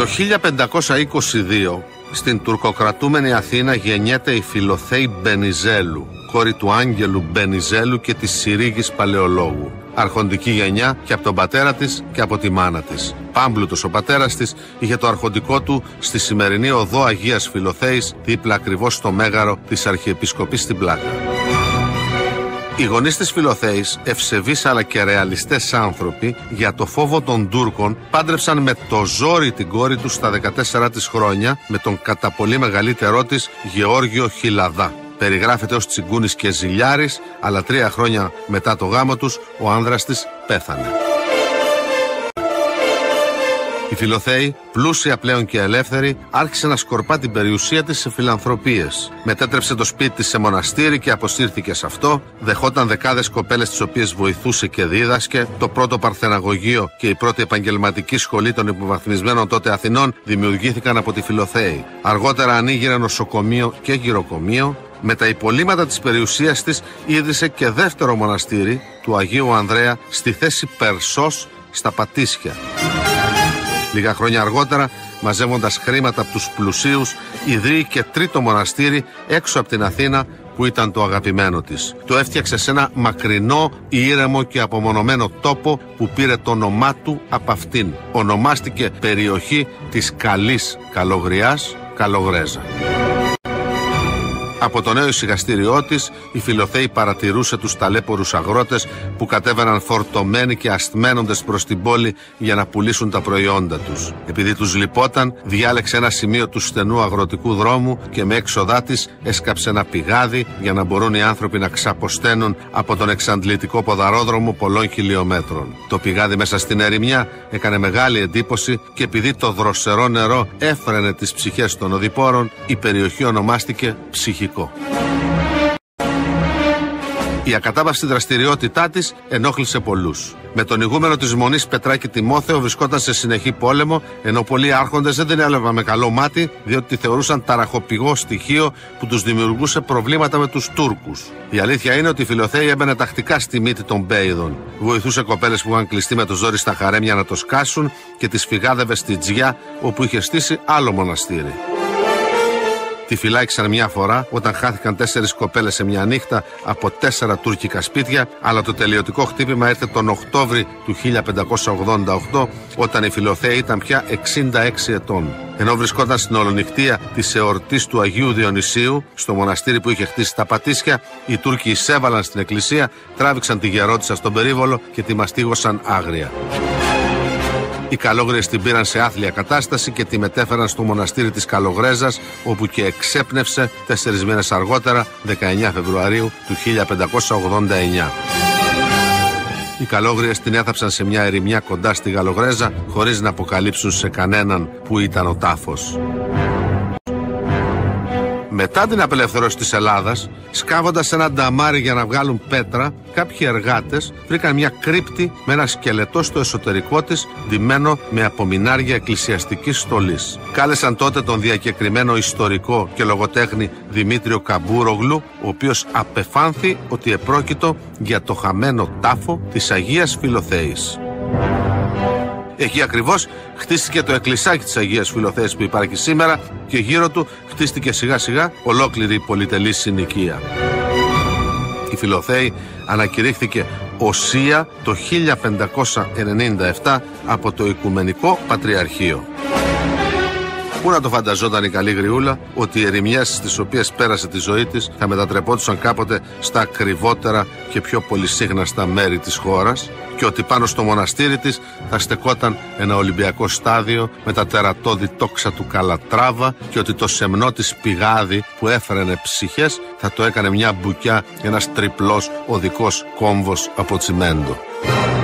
Το 1522 στην τουρκοκρατούμενη Αθήνα γεννιέται η Φιλοθέη Μπενιζέλου, κόρη του Άγγελου Μπενιζέλου και της Συρίγης Παλαιολόγου. Αρχοντική γενιά και από τον πατέρα της και από τη μάνα της. Πάμπλουτος ο πατέρας της, είχε το αρχοντικό του στη σημερινή οδό Αγίας Φιλοθέης, δίπλα ακριβώς στο μέγαρο της Αρχιεπισκοπής στην Πλάκα. Οι γονείς της Φιλοθέης, ευσεβείς αλλά και ρεαλιστές άνθρωποι, για το φόβο των Τούρκων πάντρεψαν με το ζόρι την κόρη τους στα 14 της χρόνια με τον κατά πολύ μεγαλύτερό της Γεώργιο Χιλαδά. Περιγράφεται ως τσιγκούνης και ζηλιάρης, αλλά 3 χρόνια μετά το γάμο τους ο άνδρας της πέθανε. Η Φιλοθέη, πλούσια πλέον και ελεύθερη, άρχισε να σκορπά την περιουσία της σε φιλανθρωπίες. Μετέτρεψε το σπίτι της σε μοναστήρι και αποσύρθηκε σε αυτό. Δεχόταν δεκάδες κοπέλες τις οποίες βοηθούσε και δίδασκε. Το πρώτο παρθεναγωγείο και η πρώτη επαγγελματική σχολή των υποβαθμισμένων τότε Αθηνών δημιουργήθηκαν από τη Φιλοθέη. Αργότερα ανοίγει νοσοκομείο και γυροκομείο. Με τα υπολείμματα της περιουσίας της ίδρυσε και δεύτερο μοναστήρι του Αγίου Ανδρέα στη θέση Περσός στα Πατήσια. Λίγα χρόνια αργότερα, μαζεύοντας χρήματα από τους πλουσίους, ιδρύει και τρίτο μοναστήρι έξω από την Αθήνα που ήταν το αγαπημένο της. Το έφτιαξε σε ένα μακρινό, ήρεμο και απομονωμένο τόπο που πήρε το όνομά του από αυτήν. Ονομάστηκε περιοχή της Καλής Καλογριάς, Καλογρέζα. Από το νέο εισηγαστήριό της, η Φιλοθέη παρατηρούσε τους ταλέπορους αγρότες που κατέβαιναν φορτωμένοι και ασθμένοντες προς την πόλη για να πουλήσουν τα προϊόντα τους. Επειδή τους λυπόταν, διάλεξε ένα σημείο του στενού αγροτικού δρόμου και με έξοδά της έσκαψε ένα πηγάδι για να μπορούν οι άνθρωποι να ξαποσταίνουν από τον εξαντλητικό ποδαρόδρομο πολλών χιλιομέτρων. Το πηγάδι μέσα στην ερημιά έκανε μεγάλη εντύπωση και επειδή το δροσερό νερό έφρενε τις ψυχές των οδηπόρων, η περιοχή ονομάστηκε Ψυχικό. Η ακατάπαυστη δραστηριότητά της ενόχλησε πολλούς. Με τον ηγούμενο της Μονής Πετράκη Τιμόθεο βρισκόταν σε συνεχή πόλεμο, ενώ πολλοί άρχοντες δεν την έλαβαν με καλό μάτι, διότι τη θεωρούσαν ταραχοπηγό στοιχείο που τους δημιουργούσε προβλήματα με τους Τούρκους. Η αλήθεια είναι ότι η Φιλοθέη έμπαινε τακτικά στη μύτη των Μπέιδων. Βοηθούσε κοπέλες που είχαν κλειστεί με το ζόρι στα χαρέμια να το σκάσουν και τις φυγάδευε στη Τζιά, όπου είχε στήσει άλλο μοναστήρι. Τη φυλάκησαν μια φορά όταν χάθηκαν 4 κοπέλες σε μια νύχτα από 4 τουρκικά σπίτια, αλλά το τελειωτικό χτύπημα ήρθε τον Οκτώβρη του 1588, όταν η Φιλοθέη ήταν πια 66 ετών. Ενώ βρισκόταν στην ολονυχτία της εορτής του Αγίου Διονυσίου, στο μοναστήρι που είχε χτίσει τα Πατήσια, οι Τούρκοι εισέβαλαν στην εκκλησία, τράβηξαν τη γερόντισσα στον περίβολο και τη μαστίγωσαν άγρια. Οι Καλόγριες την πήραν σε άθλια κατάσταση και τη μετέφεραν στο μοναστήρι της Καλογρέζας, όπου και εξέπνευσε 4 μήνες αργότερα, 19 Φεβρουαρίου του 1589. Οι Καλόγριες την έθαψαν σε μια ερημιά κοντά στη Καλογρέζα, χωρίς να αποκαλύψουν σε κανέναν που ήταν ο τάφος. Μετά την απελευθέρωση της Ελλάδας, σκάβοντας ένα νταμάρι για να βγάλουν πέτρα, κάποιοι εργάτες βρήκαν μια κρύπτη με ένα σκελετό στο εσωτερικό της, ντυμένο με απομεινάρια εκκλησιαστικής στολής. Κάλεσαν τότε τον διακεκριμένο ιστορικό και λογοτέχνη Δημήτριο Καμπούρογλου, ο οποίος απεφάνθη ότι επρόκειτο για το χαμένο τάφο της Αγίας Φιλοθέης. Εκεί ακριβώς χτίστηκε το εκκλησάκι της Αγίας Φιλοθέης που υπάρχει σήμερα και γύρω του χτίστηκε σιγά σιγά ολόκληρη η πολυτελής συνοικία. Η Φιλοθέη ανακηρύχθηκε οσία το 1597 από το Οικουμενικό Πατριαρχείο. Πού να το φανταζόταν η καλή γριούλα ότι οι ερημιές στις οποίες πέρασε τη ζωή της θα μετατρεπόντουσαν κάποτε στα ακριβότερα και πιο πολυσύχναστα μέρη της χώρας και ότι πάνω στο μοναστήρι της θα στεκόταν ένα Ολυμπιακό στάδιο με τα τερατώδη τόξα του Καλατράβα και ότι το σεμνό της πηγάδι που έφερνε ψυχές θα το έκανε μια μπουκιά, ένας τριπλός οδικός κόμβος από τσιμέντο.